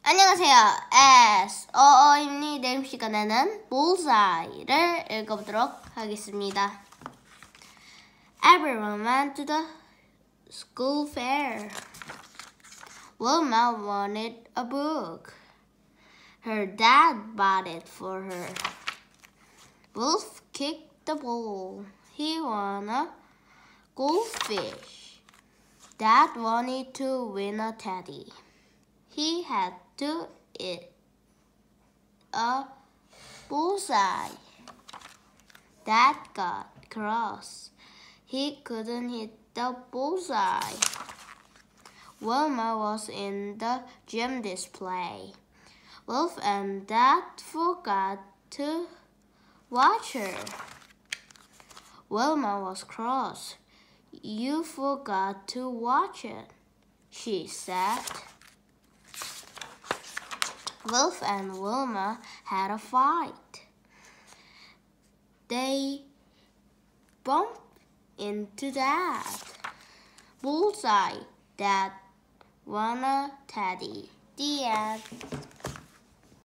안녕하세요. 어어입니다. 이번 시간에는 bullseye를 읽어보도록 하겠습니다. Everyone went to the school fair. Wilma wanted a book. Her dad bought it for her. Wolf kicked the ball. He won a goldfish. Dad wanted to win a teddy. He had to eat a bullseye. Dad got cross. He couldn't hit the bullseye. Wilma was in the gym display. Wolf and Dad forgot to watch her. Wilma was cross. You forgot to watch it, she said. Wolf and Wilma had a fight. They bumped into Dad. Bullseye, Dad won a teddy. The end.